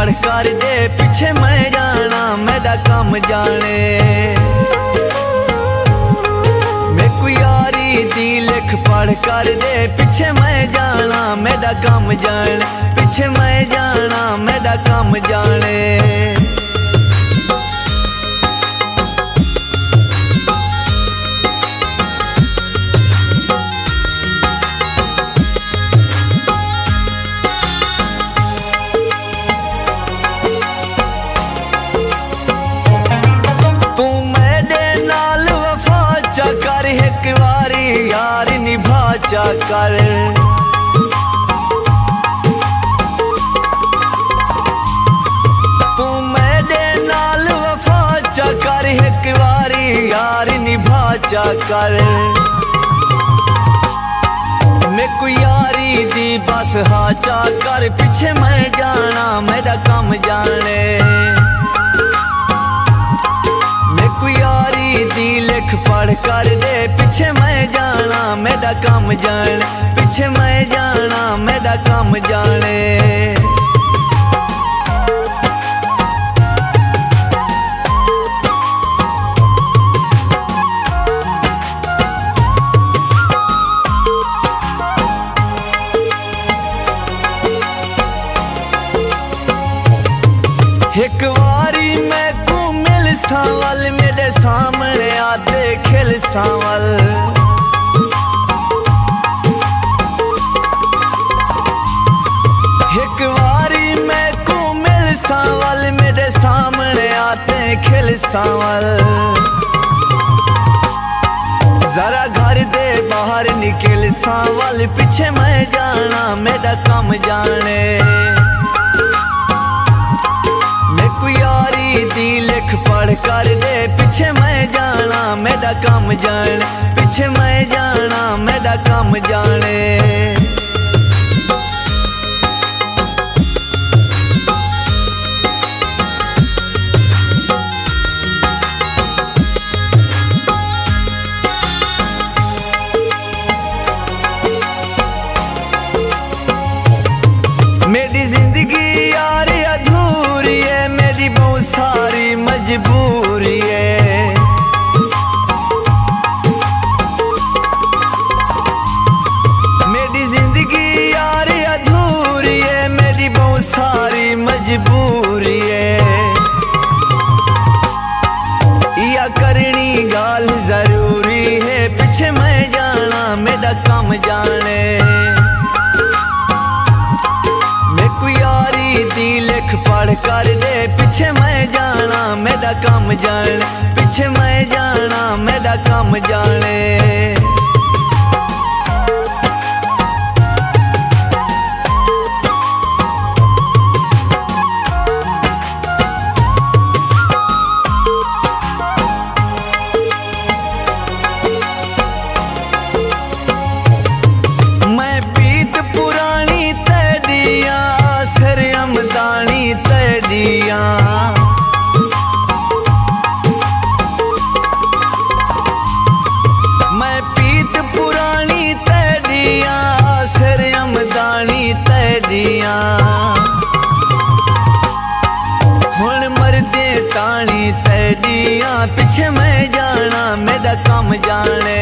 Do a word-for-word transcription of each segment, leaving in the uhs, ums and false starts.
पढ़ कर दे पिछे मैं जाना मेरा कम जाने। मैं कोई यारी दी लिख पढ़ कर दे पिछे मैं जाना मेरा कम जाने। पिछे मैं जाना मेरा कम जाने। कर एक बारी यार निभा चा कर। तू मेरे नाल वफा चा कर एक बारी यार निभा चा कर। मैं कोई यारी दी बस हा चा कर पिछे मैं जाना मेरा कम जाने। लिख पढ़ कर दे पिछे मैं जाना मेरा कम जाने। पिछे मैं जाना मेरा कम जाने। एक बारी मैं को मिल सावल मेरे सामने आते खिल सावल। एक बारी मैं को मिल सावल मेरे सामने आते खिल सावल। जरा घर दे बाहर निकल सावल पिछे मैं जाना मेरा कम जाने। यारी दी लिख पढ़ कर दे पिछे मैं जाना मेरा कम जाने। पिछे मैं जाना मेरा कम जाने। मेरी जिंदगी यार अधूरी है मेरी बहुत सारी मजबूरी है। मेरी जिंदगी यार अधूरी है मेरी बहुत सारी मजबूरी है। या करनी गाल जरूरी है पिछे मैं जाना मेरा कम जाने। लिख पढ़ कर दे पिछे मैं जाना मेरा कम जाने। पिछे मैं जाना मेरा कम जाने। मैं बीत पुरानी तेरिया सर अमदानी तेरिया। मैं पीत पुरानी तेरिया सर अमदानी तेरिया। हुण मरदे तानी तेरिया पिछे मैं जाना मेरा कम जाने।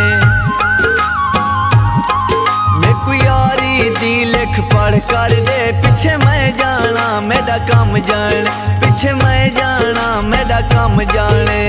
लिख पढ़ कर दे पिछे मैं जाना मेरा कम जाने। पिछे मैं जाना मेरा कम जाने।